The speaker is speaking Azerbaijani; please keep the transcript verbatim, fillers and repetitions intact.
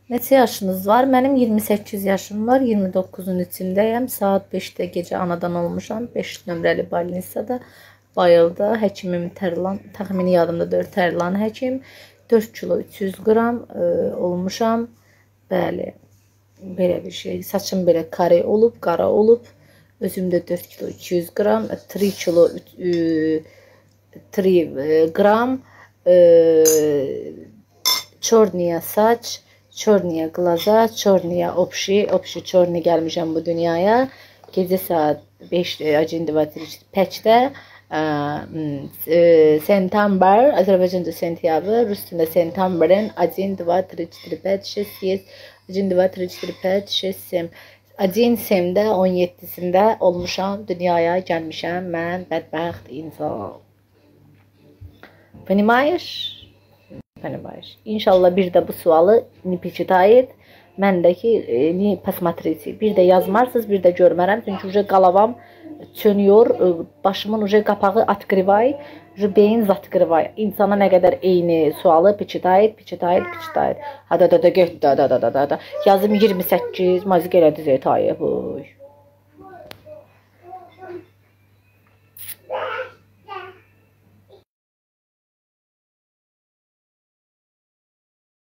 Neçə yaşınız var? Mənim iyirmi səkkiz yaşım var. iyirmi doqquzun içindəyəm. Saat beşdə gecə anadan olmuşam. beş nömrəli больницada bayıldı. Həkimim Tərlan, təxmini yadımda deyil, Tərlan həkim. dörd kilo üç yüz qram e, olmuşam. Bəli. Belə bir şey. Saçım belə kare olub, qara olub. Özümdə dörd kilo üç yüz qram, üç kilo üç qram e, çorniya saç, çorniya glaza, çorniya opşi, opşi çorni gəlmişəm bu dünyaya. Gecə saat beş один два три пятdə sentember, Azərbaycanca sentyabr, Rusca'da sentemberin один два три четыре пять шесть семь один два три четыре пять шесть семь один semdə on yeddisində olmuşam, dünyaya gəlmişəm mən bədbəxt insan. Понимаешь? Понимаешь? İnşallah bir də bu sualı не почитает. Məndəki e, ne посмотрите. Bir də yazmarsınız, bir də görmərəm. Çünki uca qalavam çönüyor. Başımın uca qapağı открывай. Uca beyin zatkırvay. İnsana nə qədər eyni sualı почитает, почитает, почитает. Hada da da get da da da da da. Yazım iyirmi səkkiz. Mazı elədi zeytayı.